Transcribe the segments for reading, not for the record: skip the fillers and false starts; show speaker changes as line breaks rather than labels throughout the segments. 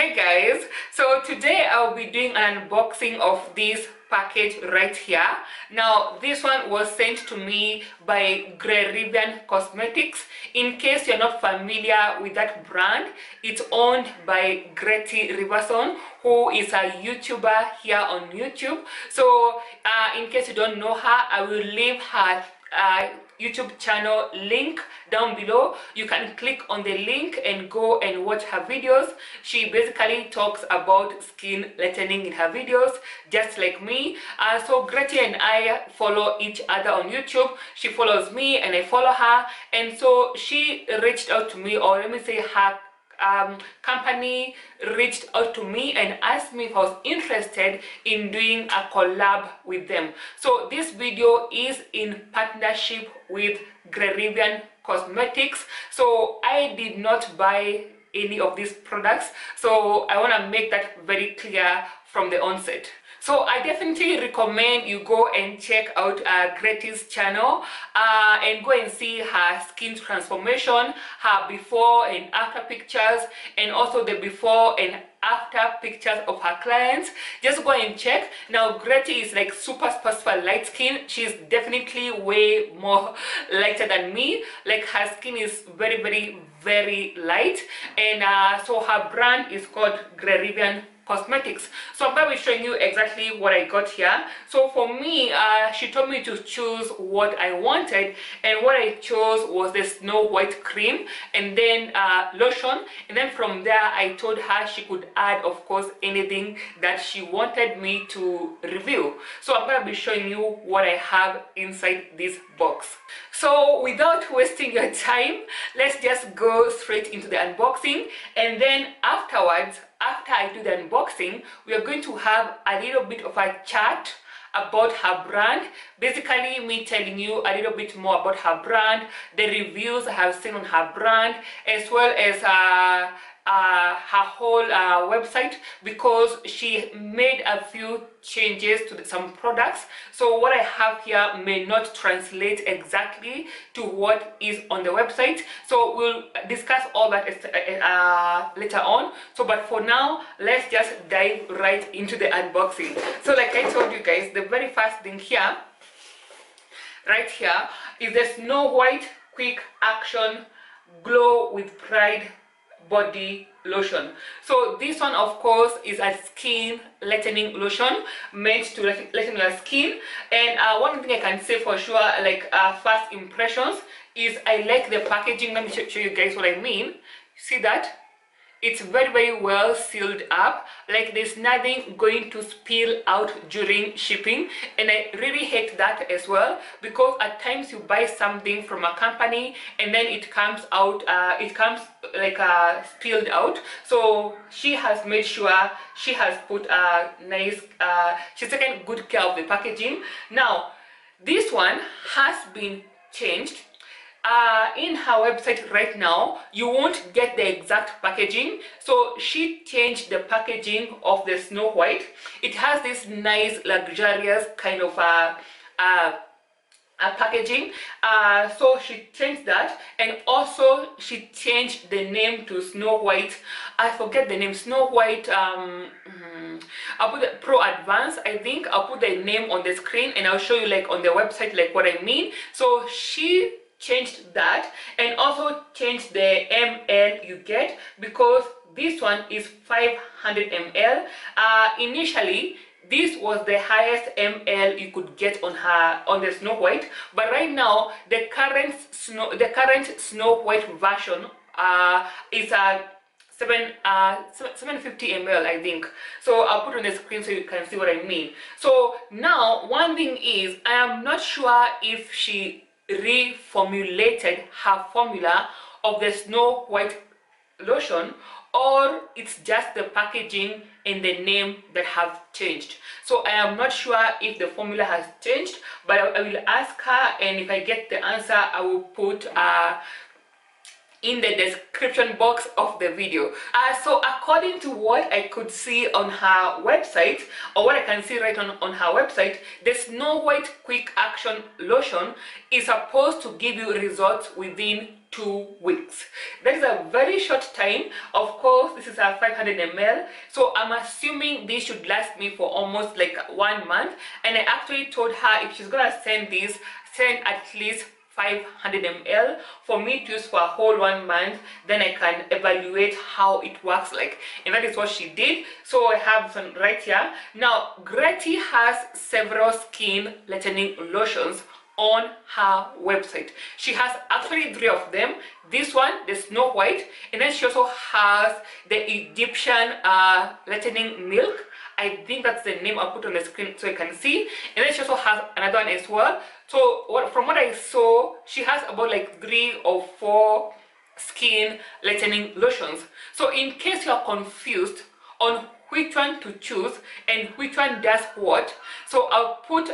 Hey guys, so today I'll be doing an unboxing of this package right here. Now this one was sent to me by Grerivian Cosmetics. In case you're not familiar with that brand, it's owned by Greti Riverson, who is a YouTuber here on YouTube. So in case you don't know her, I will leave her YouTube channel link down below. You can click on the link and go and watch her videos. She basically talks about skin lightening in her videos, just like me. So Greti and I follow each other on YouTube. She follows me and I follow her, and so she reached out to me, or let me say her company reached out to me and asked me if I was interested in doing a collab with them. So this video is in partnership with Grerivian Cosmetics. So I did not buy any of these products, so I want to make that very clear from the onset. So I definitely recommend you go and check out Greti's channel and go and see her skin transformation, her before and after pictures, and also the before and after pictures of her clients. Just go and check. Now Greti is like super light skin. She's definitely way more lighter than me. Like her skin is very light, and so her brand is called Grerivian Cosmetics. So I'm going to be showing you exactly what I got here. So for me, she told me to choose what I wanted, and what I chose was the Snow White cream and then lotion, and then from there I told her she could add, of course, anything that she wanted me to review. So I'm going to be showing you what I have inside this box. So without wasting your time, let's just go straight into the unboxing, and then afterwards, after I do the unboxing, we are going to have a little bit of a chat about her brand. Basically me telling you a little bit more about her brand, the reviews I have seen on her brand, as well as her whole website, because she made a few changes to some products. So what I have here may not translate exactly to what is on the website, so we'll discuss all that later on. So but for now, let's just dive right into the unboxing. So like I told you guys, the very first thing here, right here, is the Snow White Quick Action Glow with Pride body lotion. So this one, of course, is a skin lightening lotion meant to lighten your skin. And one thing I can say for sure, like first impressions, is I like the packaging. Let me show you guys what I mean. See that? It's very well sealed up, like there's nothing going to spill out during shipping, and I really hate that as well, because at times you buy something from a company and then it comes out, it comes like spilled out. So she has made sure she has put a nice, she's taken good care of the packaging. Now this one has been changed. In her website right now, you won't get the exact packaging, so she changed the packaging of the Snow White. It has this nice luxurious kind of packaging, so she changed that, and also she changed the name to Snow White. I forget the name. Snow White, I'll put the Pro Advance, I think. I'll put the name on the screen and I'll show you like on the website like what I mean. So she changed that, and also changed the ml you get, because this one is 500 ml. Initially this was the highest ml you could get on the Snow White, but right now the current Snow White version is a 750 ml, I think. So I'll put on the screen so you can see what I mean. So now one thing is, I am not sure if she reformulated her formula of the Snow White lotion, or it's just the packaging and the name that have changed. So I am not sure if the formula has changed, but I will ask her, and if I get the answer, I will put in the description box of the video. So according to what I could see on her website, or what I can see right on her website, the Snow White Quick Action Lotion is supposed to give you results within 2 weeks. That is a very short time. Of course, this is a 500 ml, so I'm assuming this should last me for almost like 1 month. And I actually told her if she's gonna send this, send at least 500 ml for me to use for a whole 1 month, then I can evaluate how it works like, and that is what she did. So I have some right here. Now Gretty has several skin lightening lotions on her website. She has actually 3 of them. This one, the Snow White, and then she also has the Egyptian lightening milk. I think that's the name I'll put on the screen so you can see. And then she also has another one as well. So from what I saw, she has about like 3 or 4 skin lightening lotions. So in case you're confused on which one to choose and which one does what, so I'll put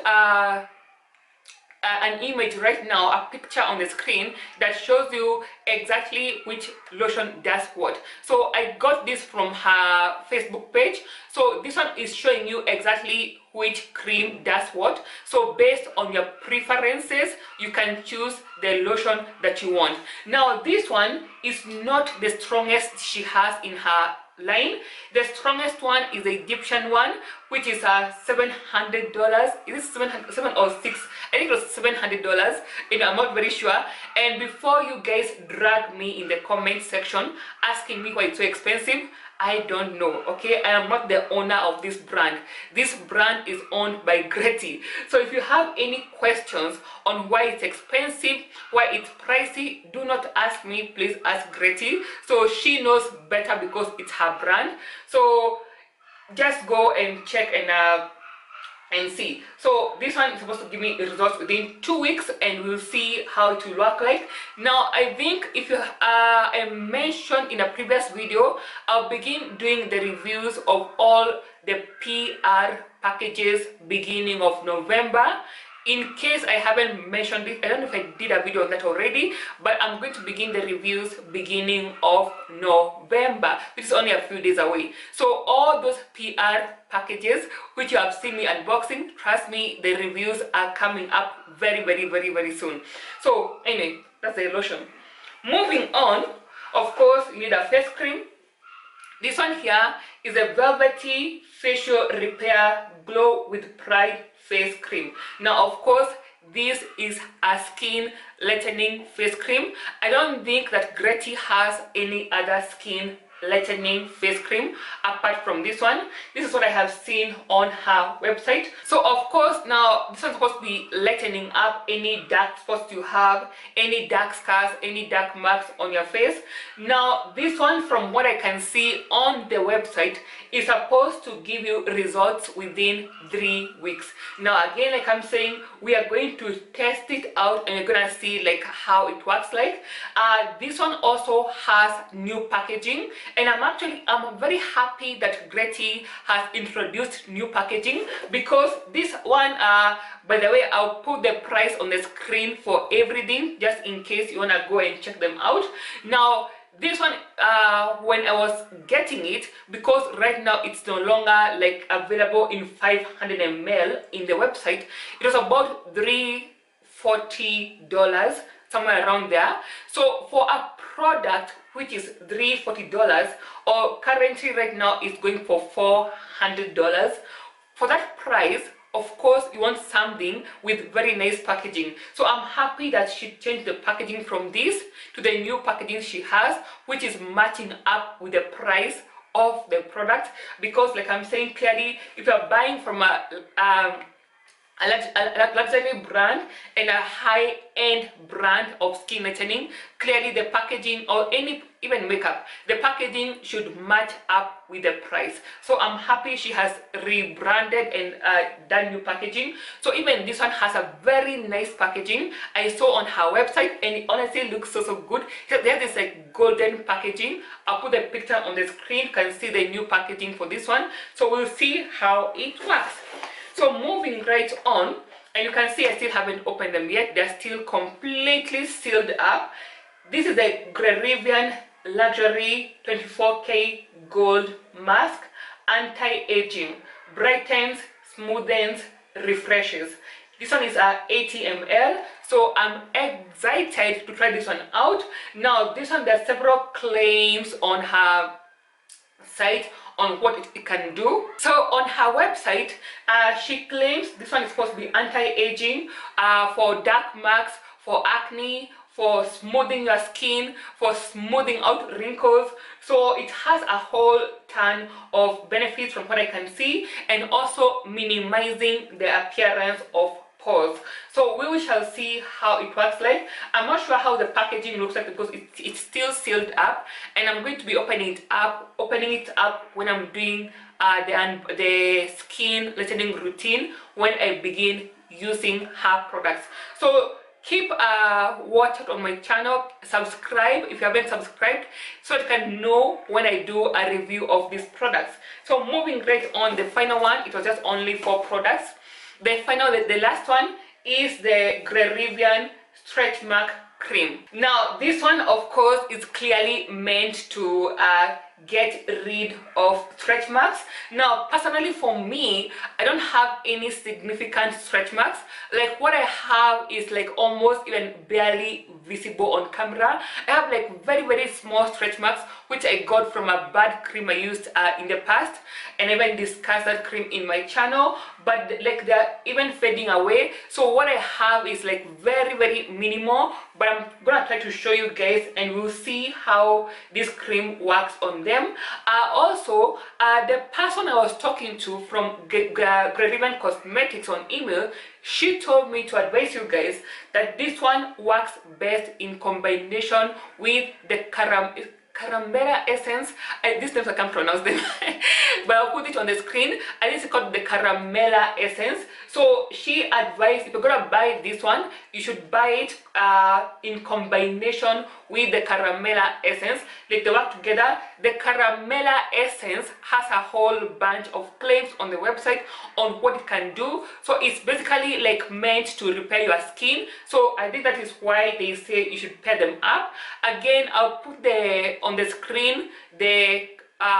an image right now, a picture on the screen that shows you exactly which lotion does what. So I got this from her Facebook page. So this one is showing you exactly which cream does what. So based on your preferences, you can choose the lotion that you want. Now this one is not the strongest she has in her line. The strongest one is the Egyptian one, which is $700. Is it 7 or 6? I think it was $700, and I'm not very sure. And before you guys drag me in the comment section asking me why it's so expensive, I don't know, okay? I am not the owner of this brand. This brand is owned by Gretty. So if you have any questions on why it's expensive, why it's pricey, do not ask me, please ask Gretty. So she knows better because it's her brand. So just go and check and see. So this one is supposed to give me results within 2 weeks, and we'll see how it will work like. Now I think if you I mentioned in a previous video, I'll begin doing the reviews of all the PR packages beginning of November. In case I haven't mentioned it, I don't know if I did a video on that already, but I'm going to begin the reviews beginning of November, which is only a few days away. So all those PR packages which you have seen me unboxing, trust me, the reviews are coming up very soon. So anyway, that's the lotion. Moving on, of course, you need a face cream. This one here is a Velvety Facial Repair Glow with Pride face cream. Now of course, this is a skin lightening face cream. I don't think that Gretty has any other skin lightening face cream apart from this one. This is what I have seen on her website. So of course, now this one's supposed to be lightening up any dark spots you have, any dark scars, any dark marks on your face. Now this one, from what I can see on the website, is supposed to give you results within 3 weeks. Now again, like I'm saying, we are going to test it out and you're gonna see like how it works like. This one also has new packaging, and I'm very happy that Gretty has introduced new packaging, because this one, by the way, I'll put the price on the screen for everything just in case you wanna go and check them out. Now this one, when I was getting it, because right now it's no longer like available in 500 ml in the website, it was about $340, somewhere around there. So for a product which is $340, or currently right now it's going for $400, for that price, of course you want something with very nice packaging. So I'm happy that she changed the packaging from this to the new packaging she has, which is matching up with the price of the product. Because like I'm saying clearly, if you're buying from a luxury brand and a high-end brand of skin lightening, clearly the packaging, or even makeup, the packaging should match up with the price. So I'm happy she has rebranded and done new packaging. So even this one has a very nice packaging. I saw on her website, and it honestly looks so good. They have this like golden packaging. I'll put the picture on the screen. You can see the new packaging for this one. So we'll see how it works. So moving right on, and you can see I still haven't opened them yet. They're still completely sealed up. This is the Grerivian Luxury 24K Gold Mask, anti-aging, brightens, smoothens, refreshes. This one is 80 ml, so I'm excited to try this one out. Now this one, there are several claims on her site on what it can do. So on her website, she claims this one is supposed to be anti-aging, for dark marks, for acne, for smoothing your skin, for smoothing out wrinkles. So it has a whole ton of benefits from what I can see, and also minimizing the appearance of pores. So we shall see how it works like. I'm not sure how the packaging looks like because it's still sealed up, and I'm going to be opening it up when I'm doing the skin lightening routine, when I begin using her products. So keep watch out on my channel, subscribe if you haven't subscribed, so you can know when I do a review of these products. So moving right on, the final one, it was just only 4 products. The last one is the Grerivian Stretch Mark Cream. Now this one, of course, is clearly meant to get rid of stretch marks. Now personally for me, I don't have any significant stretch marks. Like what I have is like almost even barely visible on camera. I have like very small stretch marks, which I got from a bad cream I used in the past, and I even discussed that cream in my channel, but like they're even fading away. So what I have is like very minimal, but I'm gonna try to show you guys, and we'll see how this cream works on them. Also, the person I was talking to from Grerivian Cosmetics on email, she told me to advise you guys that this one works best in combination with the Caramella Essence. These names I can't pronounce them, but I'll put it on the screen. And it's called the Caramella Essence. So she advised, if you're gonna buy this one, you should buy it in combination with the Caramella Essence. Like they work together. The Caramella Essence has a whole bunch of claims on the website on what it can do. So it's basically like meant to repair your skin. So I think that is why they say you should pair them up. Again, I'll put on the screen the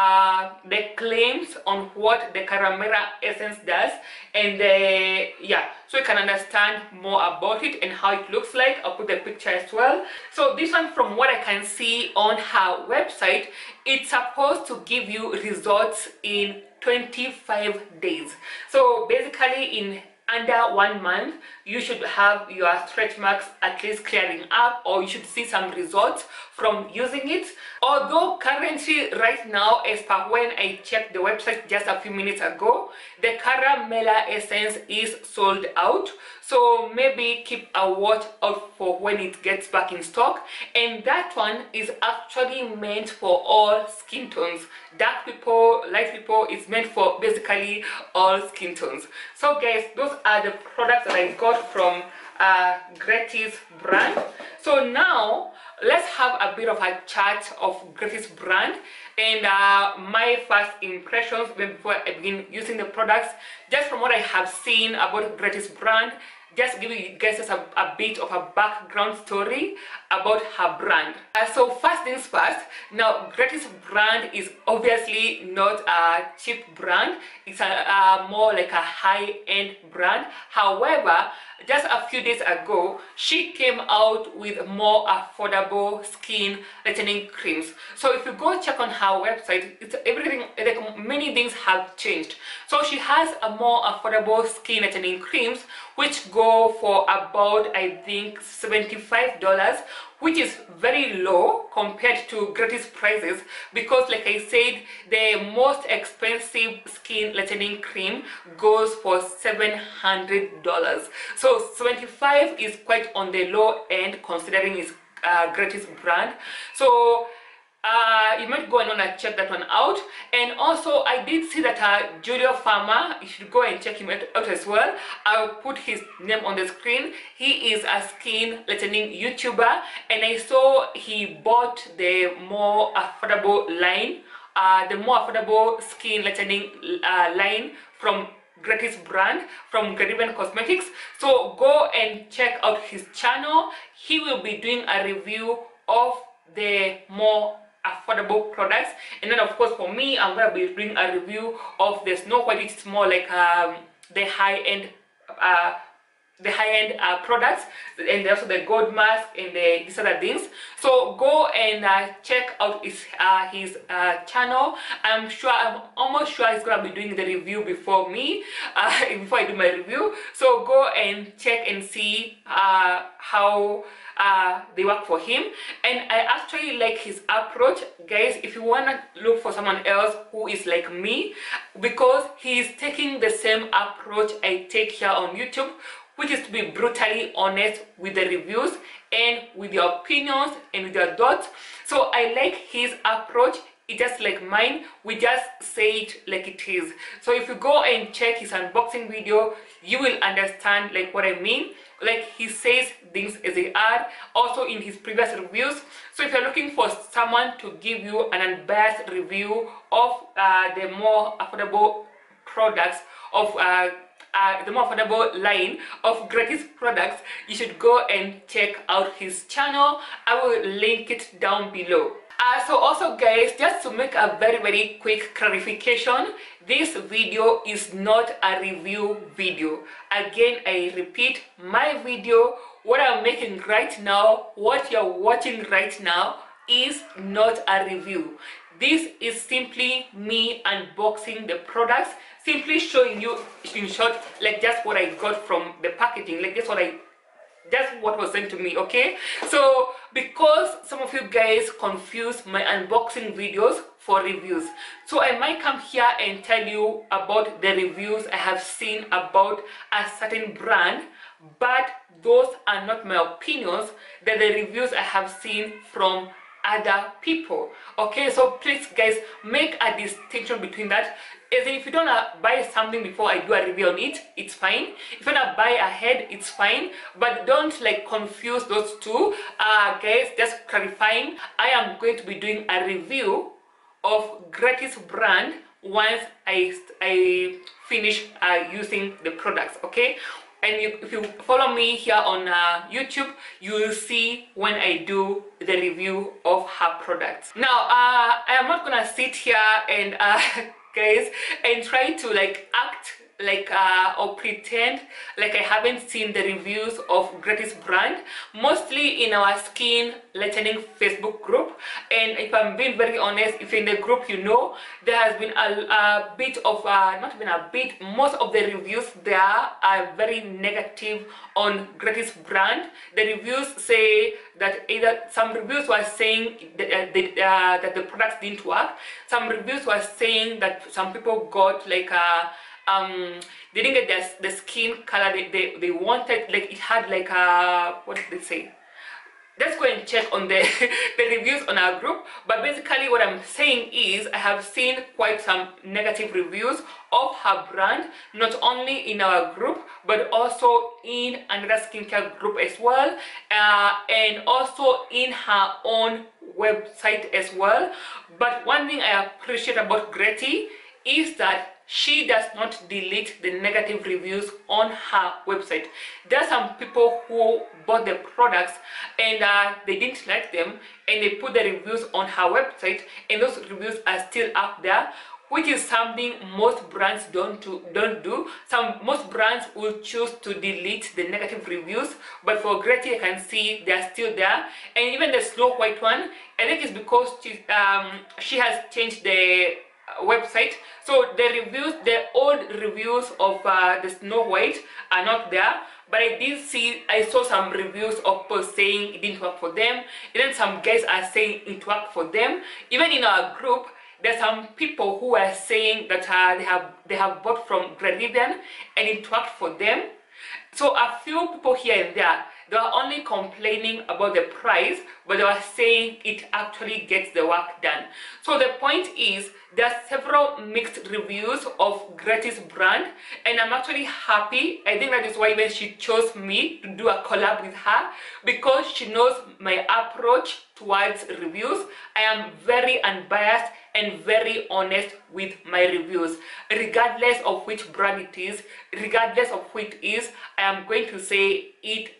claims on what the Caramella Essence does, and yeah, so you can understand more about it and how it looks like. I'll put the picture as well. So this one, from what I can see on her website, it's supposed to give you results in 25 days. So basically in under 1 month, you should have your stretch marks at least clearing up, or you should see some results from using it. Although currently, right now, as per when I checked the website just a few minutes ago, the Caramella Essence is sold out. So maybe keep a watch out for when it gets back in stock. And that one is actually meant for all skin tones. Dark people, light people, it's meant for basically all skin tones. So guys, those are the products that I got from Gratis brand. So now let's have a bit of a chat of Gratis brand and my first impressions before I begin using the products. Just from what I have seen about Gratis brand, just give you guys a bit of a background story about her brand. So first things first, now Gratis brand is obviously not a cheap brand. It's a more like a high-end brand. However, just a few days ago, she came out with more affordable skin lightening creams. So if you go check on her website, it's everything, like many things have changed. So she has a more affordable skin lightening creams which go for about, I think, $75, which is very low compared to Gratis prices, because like I said, the most expensive skin lightening cream goes for $700. So $75 is quite on the low end considering it's Gratis brand. So you might go and check that one out. And also I did see that Julio Farmer, you should go and check him out as well. I'll put his name on the screen. He is a skin lightening YouTuber, and I saw he bought the more affordable line, the more affordable skin lightening line from Gratis brand, from Grerivian Cosmetics. So go and check out his channel. He will be doing a review of the more affordable products. And then of course for me, I'm gonna be doing a review of the Snow White, which is more like the high-end products, and also the gold mask and these other things. So go and check out his channel. I'm almost sure he's gonna be doing the review before me, before I do my review. So go and check and see how they work for him. And I actually like his approach, guys. If you want to look for someone else who is like me, because he's taking the same approach I take here on YouTube, which is to be brutally honest with the reviews and with your opinions and with your thoughts. So I like his approach. It's just like mine. We just say it like it is. So if you go and check his unboxing video, you will understand like what I mean. Like he says things as they are, also in his previous reviews. So if you're looking for someone to give you an unbiased review of the more affordable products of the more affordable line of Gratis products, you should go and check out his channel. I will link it down below. So also guys, just to make a very quick clarification, this video is not a review video. Again, I repeat, my video, what I'm making right now, what you're watching right now, is not a review. This is simply me unboxing the products, simply showing you in short like just what I got from the packaging, like just what was sent to me. Okay, so because some of you guys confuse my unboxing videos for reviews, so I might come here and tell you about the reviews I have seen about a certain brand, but those are not my opinions. They're the reviews I have seen from other people. Okay, so please guys, make a distinction between that. As in, if you don't buy something before I do a review on it, it's fine. If you want to buy ahead, it's fine, but don't like confuse those two. Guys, just clarifying, I am going to be doing a review of Gratis brand once I finish using the products. Okay, and if you follow me here on YouTube, you will see when I do the review of her products. Now I am not gonna sit here and guys and try to like act like or pretend like I haven't seen the reviews of Gratis brand, mostly in our skin lightening Facebook group. And if I'm being very honest, if in the group, you know, there has been a bit of not even a bit, most of the reviews there are very negative on Gratis brand. The reviews say that either some reviews were saying that the products didn't work. Some reviews were saying that some people got like they didn't get the skin color they wanted, like it had like what did they say? Let's go and check on the reviews on our group. But basically what I'm saying is I have seen quite some negative reviews of her brand, not only in our group but also in another skincare group as well, and also in her own website as well. But one thing I appreciate about Greti is that she does not delete the negative reviews on her website. There are some people who bought the products and they didn't like them, and they put the reviews on her website, and those reviews are still up there, which is something most brands don't do. Most brands will choose to delete the negative reviews, but for Greti, I can see they're still there. And even the Snow White one, I think it's because she has changed the website, so the reviews, the old reviews of the Snow White are not there. But I saw some reviews of people saying it didn't work for them, and then some guys are saying it worked for them. Even in our group, there's some people who are saying that they have bought from Grerivian and it worked for them. So a few people here and there, they are only complaining about the price, but they are saying it actually gets the work done. So the point is, there are several mixed reviews of Gratis brand, and I'm actually happy. I think that is why when she chose me to do a collab with her, because she knows my approach towards reviews. I am very unbiased and very honest with my reviews, regardless of which brand it is, regardless of who it is. I am going to say it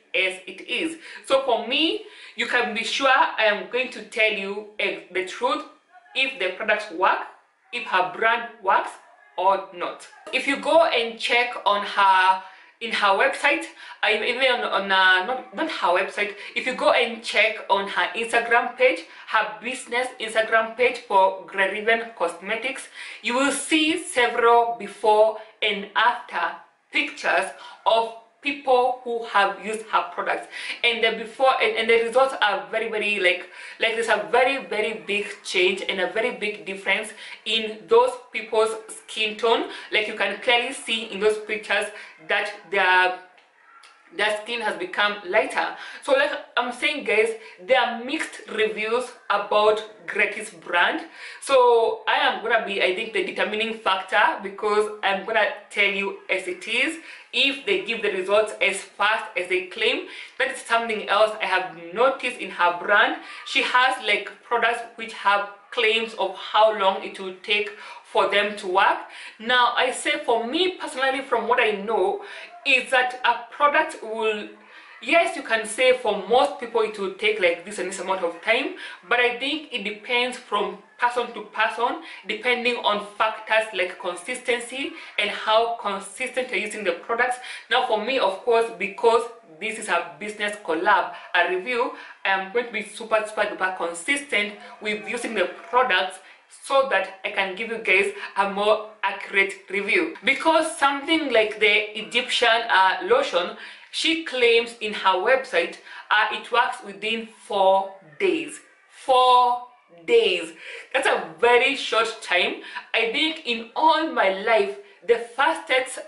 as it is. So for me, you can be sure I am going to tell you the truth, if the products work, if her brand works or not. If you go and check on her website, even on not her website, if you go and check on her Instagram page, her business Instagram page for Grey Rivian Cosmetics, you will see several before and after pictures of people who have used her products, and the before and the results are very like there's a very big change and a very big difference in those people's skin tone. Like you can clearly see in those pictures that their skin has become lighter. So like I'm saying, guys, there are mixed reviews about Grety's brand. So I am gonna be, I think, the determining factor, because I'm gonna tell you as it is. If they give the results as fast as they claim, that is something else I have noticed in her brand. She has like products which have claims of how long it will take for them to work. Now I say, for me personally, from what I know, is that a product will, yes, you can say for most people it will take like this and this amount of time, but I think it depends from person to person, depending on factors like consistency and how consistent you're using the products. Now for me, of course, because this is a business collab, a review, I'm going to be super duper consistent with using the products, so that I can give you guys a more accurate review. Because something like the Egyptian lotion, she claims in her website it works within 4 days. 4 days. That's a very short time. I think in all my life, the fastest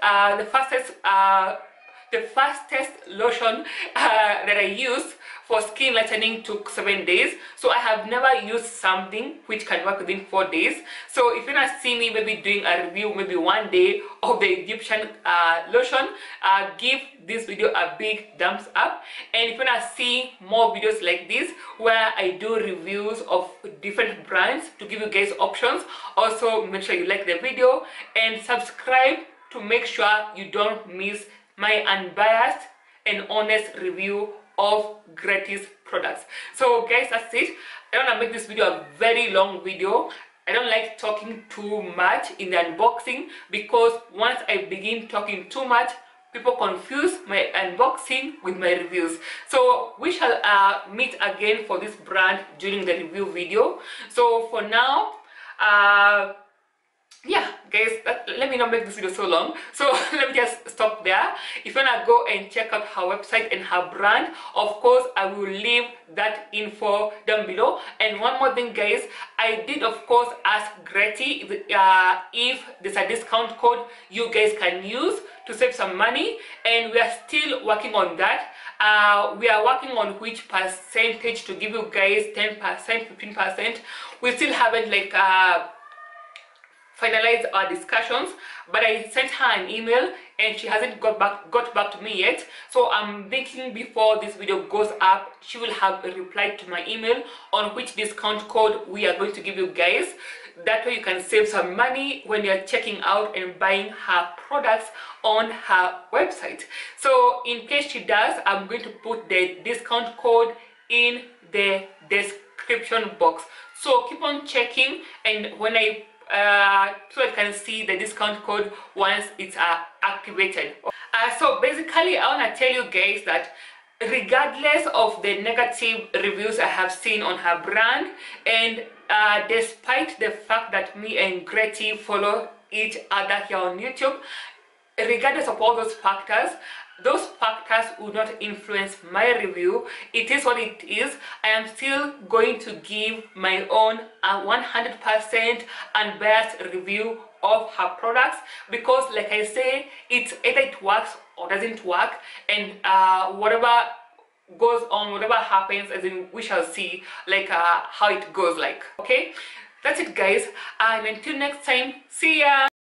lotion that I used for skin lightening took 7 days. So I have never used something which can work within 4 days. So if you not see me maybe doing a review maybe one day of the Egyptian lotion, give this video a big thumbs up. And if you not see more videos like this where I do reviews of different brands to give you guys options, also make sure you like the video and subscribe to make sure you don't miss my unbiased and honest review of Grety's products. So guys, that's it. I don't want to make this video a very long video. I don't like talking too much in the unboxing, because once I begin talking too much, people confuse my unboxing with my reviews. So we shall meet again for this brand during the review video. So for now, yeah guys, let me not make this video so long, so let me just stop there. If you wanna go and check out her website and her brand, of course I will leave that info down below. And one more thing, guys, I did of course ask Grety if there's a discount code you guys can use to save some money, and we are still working on that. We are working on which percentage to give you guys, 10%, 15%. We still haven't like finalize our discussions, but I sent her an email and she hasn't got back to me yet. So I'm thinking before this video goes up, she will have replied to my email on which discount code we are going to give you guys. That way you can save some money when you're checking out and buying her products on her website. So in case she does, I'm going to put the discount code in the description box. So keep on checking, and when I so I can see the discount code once it's activated. So basically I want to tell you guys that regardless of the negative reviews I have seen on her brand, and despite the fact that me and Grety follow each other here on YouTube, regardless of all those factors will not influence my review. It is what it is. I am still going to give my own 100% unbiased review of her products, because like I say, it's either it works or doesn't work, and whatever goes on, whatever happens, as in we shall see like how it goes like. Okay, that's it guys, and until next time, see ya.